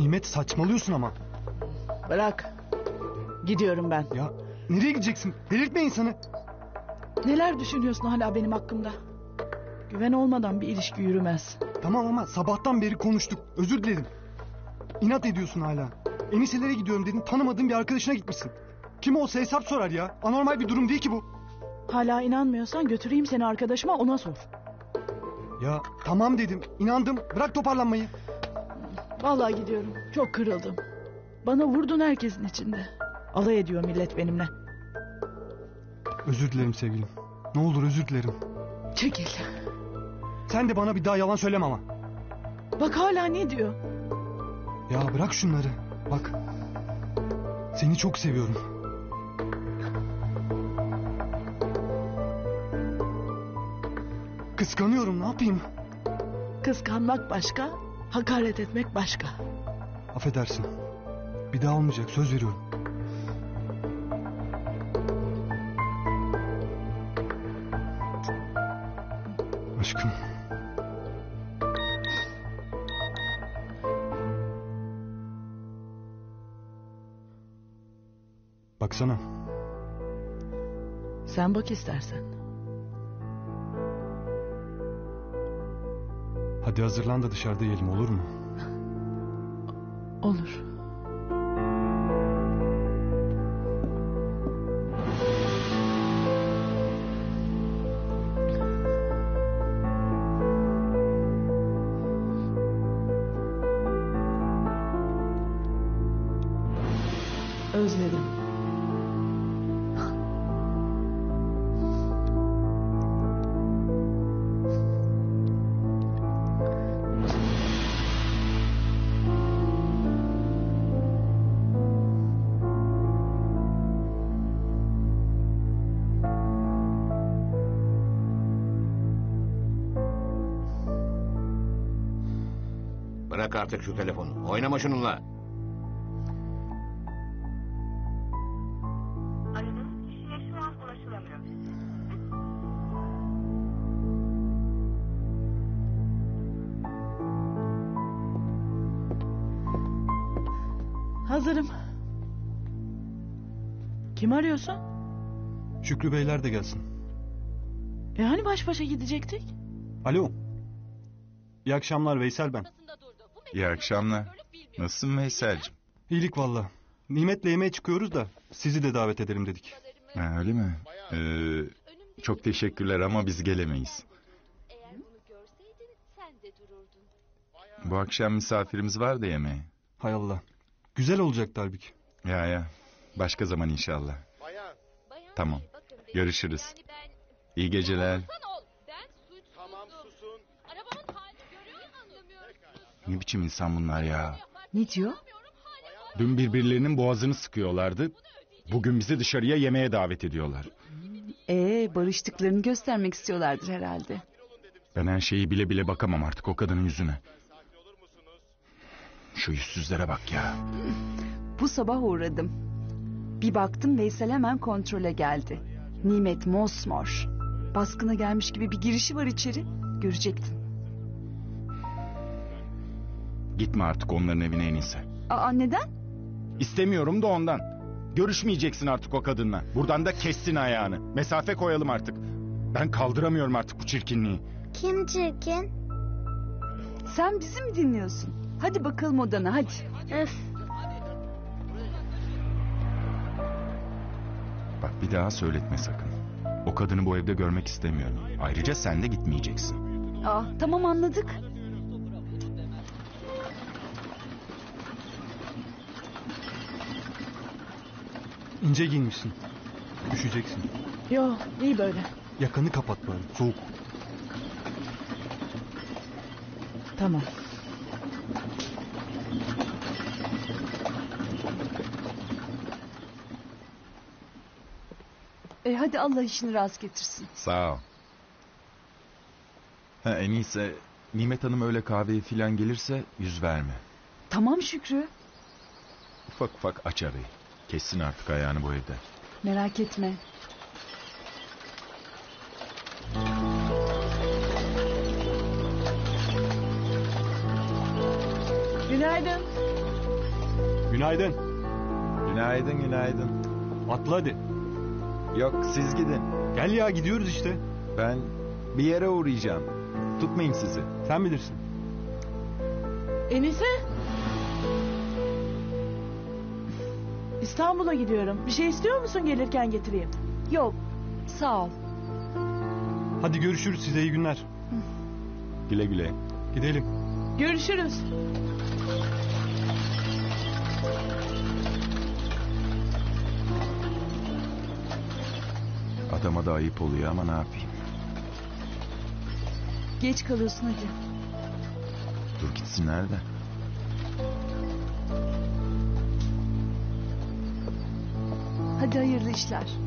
Nimet saçmalıyorsun ama. Bırak. Gidiyorum ben. Ya nereye gideceksin? Delirtme insanı. Neler düşünüyorsun hala benim hakkımda? Güven olmadan bir ilişki yürümez. Tamam ama sabahtan beri konuştuk. Özür dilerim. İnat ediyorsun hala. Eniselere gidiyorum dedin. Tanımadığın bir arkadaşına gitmişsin. Kim olsa hesap sorar ya. Anormal bir durum değil ki bu. Hala inanmıyorsan götüreyim seni arkadaşıma, ona sor. Ya tamam dedim. İnandım. Bırak toparlanmayı. Vallahi gidiyorum. Çok kırıldım. Bana vurdun herkesin içinde. Alay ediyor millet benimle. Özür dilerim sevgilim. Ne olur özür dilerim. Çekil. Sen de bana bir daha yalan söyleme ama. Bak hala ne diyor? Ya bırak şunları. Bak. Seni çok seviyorum. Kıskanıyorum, ne yapayım? Kıskanmak başka, hakaret etmek başka. Affedersin. Bir daha olmayacak, söz veriyorum. Aşkım. Baksana. Sen bak istersen. Hadi hazırlan da dışarıda yiyelim, olur mu? Olur. Özledim. Bırak artık şu telefonu. Oynama şununla. Aradığınız kişiye şu an ulaşılamıyor. Hazırım. Kim arıyorsun? Şükrü Beyler de gelsin. Hani baş başa gidecektik? Alo. İyi akşamlar, Veysel ben. İyi akşamlar. Nasılsın Veysel'cim? İyilik valla. Nimet'le yemeğe çıkıyoruz da sizi de davet edelim dedik. Ha, öyle mi? Çok teşekkürler ama biz gelemeyiz. Eğer bunu görseydin sen de dururdun. Bu akşam misafirimiz var da yemeğe. Hay Allah. Güzel olacaktı halbuki. Ya. Başka zaman inşallah. Bayan Tamam. Bey, bakın benim, Görüşürüz. Yani ben... İyi geceler. Sen ol. Ben suçsuzum. Tamam susun. Arabamın halini görüyor musun? Anlamıyorsunuz. Ne biçim insan bunlar ya? Ne diyor? Dün birbirlerinin boğazını sıkıyorlardı. Bugün bizi dışarıya yemeğe davet ediyorlar. Barıştıklarını göstermek istiyorlardır herhalde. Ben her şeyi bile bile bakamam artık o kadının yüzüne. Şu yüzsüzlere bak ya. Bu sabah uğradım. Bir baktım Veysel hemen kontrole geldi. Nimet mosmor. Baskına gelmiş gibi bir girişi var içeri. Görecektin. Gitme artık onların evine en iyisi. Neden? İstemiyorum da ondan. Görüşmeyeceksin artık o kadınla. Buradan da kessin ayağını. Mesafe koyalım artık. Ben kaldıramıyorum artık bu çirkinliği. Kim çirkin? Sen bizi mi dinliyorsun? Hadi bakalım odana hadi. Öf. Bak bir daha söyletme sakın. O kadını bu evde görmek istemiyorum. Ayrıca sen de gitmeyeceksin. Tamam anladık. İnce giyinmişsin. Üşüyeceksin. Yo, iyi böyle. Yakanı kapat bari, soğuk. Tamam. Hadi Allah işini rast getirsin. Sağ ol. En iyisi Nimet Hanım öyle kahveye filan gelirse yüz verme. Tamam Şükrü. Ufak ufak aç arayı. Kessin artık ayağını bu evde. Merak etme. Günaydın. Günaydın. Günaydın günaydın. Atla hadi. Yok siz gidin. Gel ya gidiyoruz işte. Ben bir yere uğrayacağım. Tutmayayım sizi. Sen bilirsin. Enise? İstanbul'a gidiyorum. Bir şey istiyor musun gelirken getireyim? Yok sağ ol. Hadi görüşürüz, size iyi günler. Güle güle. Gidelim. Görüşürüz. Adama da ayıp oluyor ama ne yapayım. Geç kalıyorsun hadi. Dur gitsinler de. Hadi hayırlı işler.